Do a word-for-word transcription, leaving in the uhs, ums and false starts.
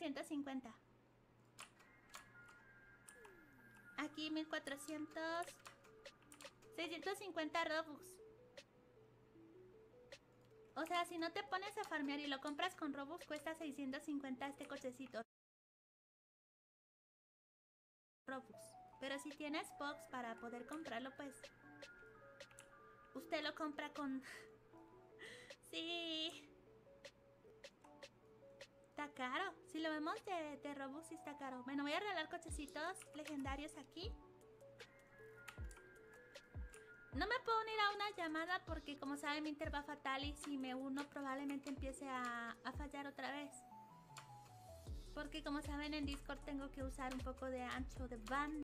seiscientos cincuenta. Aquí mil cuatrocientos. seiscientos cincuenta Robux. O sea, si no te pones a farmear y lo compras con Robux, cuesta seiscientos cincuenta este cochecito. Robux. Pero si tienes Box para poder comprarlo, pues usted lo compra con... Sí. Está caro. Si lo vemos de, de Robux, sí está caro. Bueno, voy a regalar cochecitos legendarios aquí. No me puedo unir a una llamada porque, como saben, mi Inter va fatal y si me uno probablemente empiece a, a fallar otra vez. Porque, como saben, en Discord tengo que usar un poco de ancho de banda.